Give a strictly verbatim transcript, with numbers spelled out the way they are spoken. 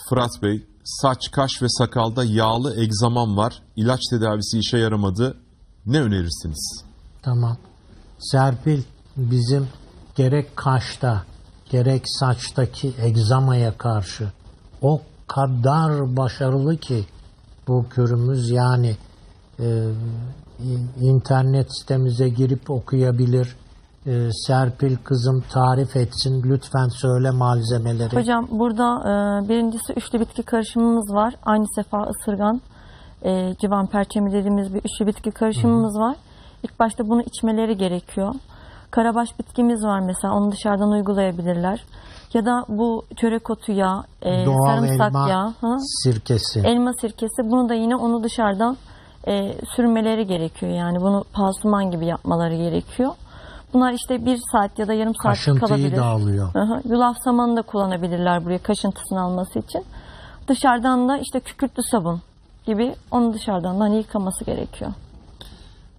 Fırat Bey, saç, kaş ve sakalda yağlı egzamam var. İlaç tedavisi işe yaramadı. Ne önerirsiniz? Tamam. Serpil, bizim gerek kaşta gerek saçtaki egzamaya karşı o kadar başarılı ki bu kürümüz, yani e, internet sitemize girip okuyabilir. E, Serpil kızım tarif etsin. Lütfen söyle malzemeleri. Hocam burada e, birincisi üçlü bitki karışımımız var. Aynı sefa ısırgan, e, civan perçemi dediğimiz bir üçlü bitki karışımımız Hı-hı. var. İlk başta bunu içmeleri gerekiyor. Karabaş bitkimiz var mesela, onu dışarıdan uygulayabilirler. Ya da bu çörek otu yağı, e, sarımsak elma yağı, hı? sirkesi. elma sirkesi. Bunu da yine onu dışarıdan e, sürmeleri gerekiyor. Yani bunu pansuman gibi yapmaları gerekiyor. Bunlar işte bir saat ya da yarım saat kalabilir. Kaşıntıyı da alıyor. Hı hı. Yulaf samanı da kullanabilirler buraya kaşıntısını alması için. Dışarıdan da işte kükürtlü sabun gibi onu dışarıdan da hani yıkaması gerekiyor.